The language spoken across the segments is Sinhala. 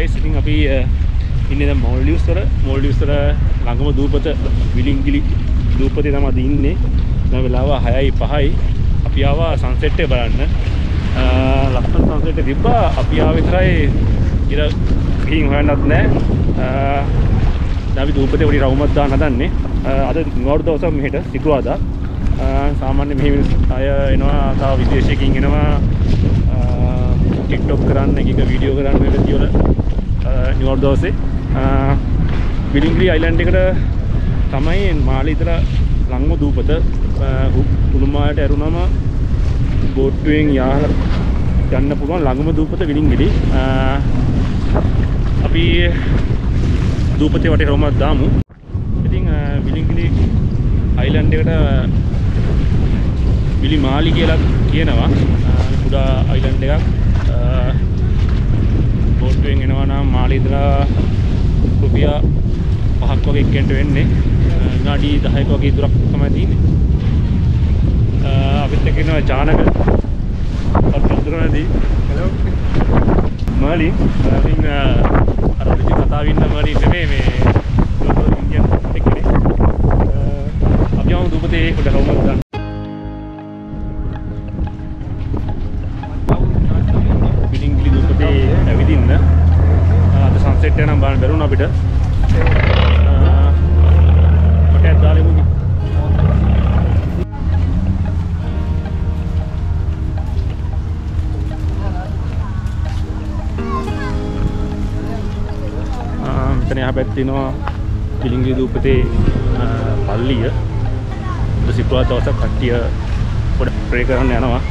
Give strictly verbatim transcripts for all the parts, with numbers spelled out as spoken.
guys, ඉතින් අපි ඉන්නේ දැන් Maldives වල Maldives වල ළඟම දූපත Villingili දූපතේ තමයි ඉන්නේ. දැන් වෙලාව හයයි පහයි. අපි ආවා sunset එක බලන්න. ලස්සන sunset එක තිබ්බා. අපි ආව විතරයි ඉර ගිහින් හොයන්නත් නැහැ. දැන් අපි දූපතේ පොඩි රවුමක් දාන්න හදන්නේ. අද නිවාඩු දවසක් මෙහෙට සිකුරාදා. සාමාන්‍ය මෙහි අය එනවා තව විදේශයකින් එනවා TikTok කරන්න එක එක වීඩියෝ කරන්න මේ විදිය වල නිවාඩු දවසේ Villingili island එකට තමයි මාලේ ඉතලා ළඟම දූපත උළුමාලට ඇරුණාම බෝට්ටුවෙන් යාහලා යන්න පුළුවන් ළඟම දූපත Villingili. අපි දූපතේ වටේ රවුමක් දාමු. ඉතින් Villingili island එකට Vilimalé කියලා කියනවා. කුඩා island එකක්. බෝට්ටුවෙන් එනවා නම් මාලේ ඉඳලා රුපියල් පහක් වගේ එක්කෙන්ට වෙන්නේ. විනාඩි දහයක වගේ දුරක් තමයි තියෙන්නේ. අපිත් එක්ක ඉන්නවා චානක අත්දැකීමදී. hello මාලි. ඉතින් අර දෙවි කතාව ඉන්න මාලි නෙමෙයි මේ ලෝකල් ඉන්දියන් එක්කනේ. අපි ආව දුපතේ කොට රවුමක් දාන්න. Villingili දුපතේ ඇවිදින්න. අද sunset එක නම් බලන්න බැරුණා අපිට. මට දාලෙමු. මෙතන එහා පැත්තේ තියෙනවා Villingili දුපතේ පල්ලිය. අද සිකුරාදා දවසක් කට්ටිය පොඩ ප්‍රේ කරන්න යනවා.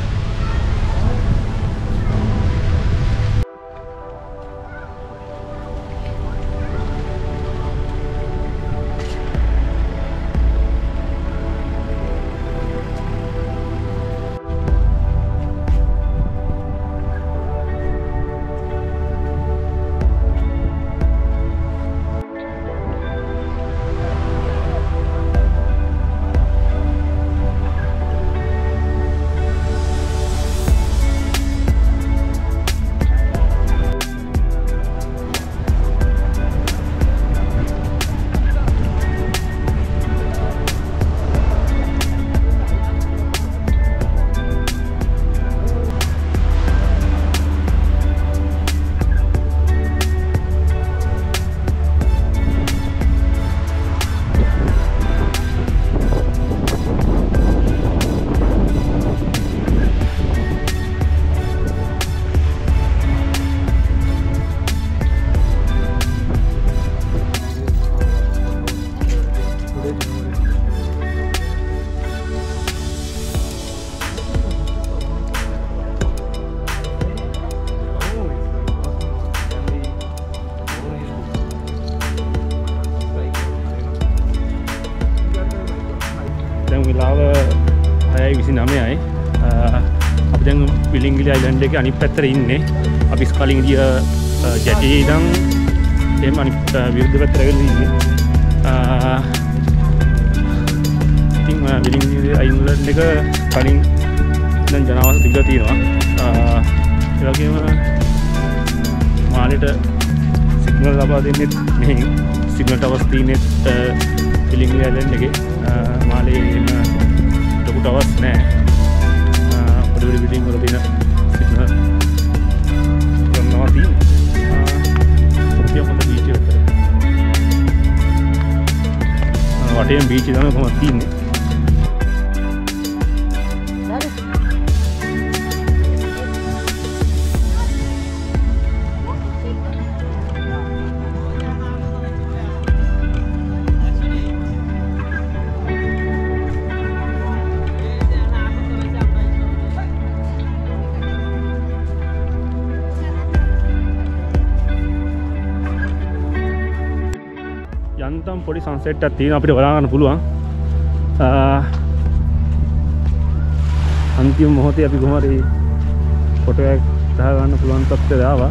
හයයි විසිනමයයි. අපි දැන් Villingili island එකේ අනිත් පැත්තට ඉන්නේ. අපි කලින් ගිය ජැටියේ ඉඳන් එහෙම අනිත් විරුද්ධ පැත්තට ඇවිල්ලා ඉන්නේ. ඉතින් Villingili island එක කලින් දැන් ජනවාස තිබිලා තියෙනවා. ඒ වගේම මාලේට සිග්නල් ලබා දෙන්නේ මෙහෙන් සිග්නල් ටවර්ස් තියෙන්නේ Villingili island එකේ. මාලේ එන ලොකු ටවර්ස් නැහැ. පොඩි පොඩි බිල්ඩින් වල තියෙන සිග්නල් ගන්නවා තියෙන්නේ. අපි අපේ බීච් එකට. වටේම බීච් එක තමයි කොහොමද තියෙන්නේ. යන්තම් පොඩි සන්සෙට් එකක් තියෙනවා අපිට බලා ගන්න පුළුවන්. අන්තිම මොහොතේ අපි කොහොම හරි ෆොටෝ එකක් දා ගන්න පුළුවන් තත්ත්වයට ආවා.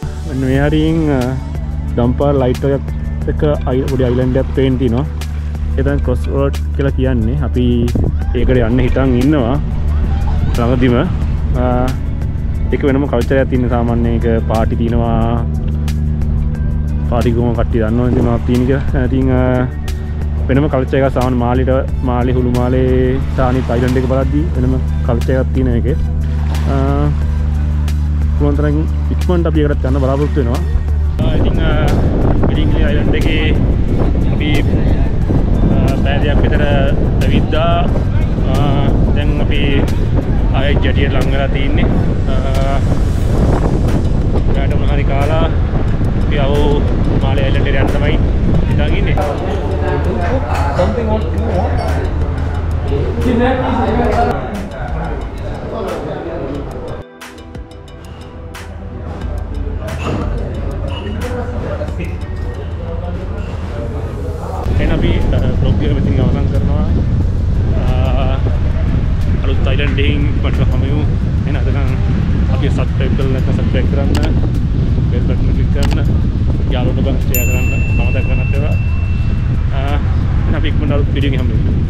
මේ හරියින් ඩම්පර් ලයිට් එකක් එක පොඩි අයිලන්ඩ් එකක් පේන්න තියෙනවා. එතන ක්‍රොස් රෝඩ් කියලා කියන්නේ. අපි ඒකට යන්න හිතන් ඉන්නවා ළඟදිම. ඒක වෙනම කල්චර් එකක් තියෙන සාමාන්‍ය එක පාටි තියෙනවා. පාටි ගොම කට්ටිය දන්නවා ඉතින් මොනවද තියෙන කියලා. ඉතින් වෙනම කල්චර් එකක් සාමාන්‍ය මාලිට මාලි හුළුමාලේ තානි අයිලන්ඩ් එක බලද්දී වෙනම කල්චර් එකක් තියෙන එකේ. කොහොමතරම් ඉක්මනට අපි ඒකට යන්න බලාපොරොත්තු වෙනවා. ඉතින් විලිංගලි අයිලන්ඩ් එකේ අපි පැයයක් විතර ඇවිද්දා. දැන් අපි ආයෙ ජැටියට ලං වෙලා තින්නේ. ඊට මොන හරි කාලා අපි ආව මාලේ අයිලන්ඩ් එකට යන්න තමයි හිතන් ඉන්නේ. Something what you want? අපි බ්ලොග් එක මෙතනින් අවසන් කරනවා. අලුත් අයිලන්ඩ් එකකින් මට හමුවෙමු. එහෙනම් අද නම් අපි සබ්ස්ක්‍රයිබ් කරලා නැත්නම් සබ්ස්ක්‍රයිබ් කරන්න, බෙල් බටන් ක්ලික් කරන්න, යාළුවෝ ගන්න ෂෙයා කරන්න, මම දැක්කනත් ඒවා. එහෙනම් අපි ඉක්මනට අලුත් වීඩියෝ එකකින් හමුවෙමු.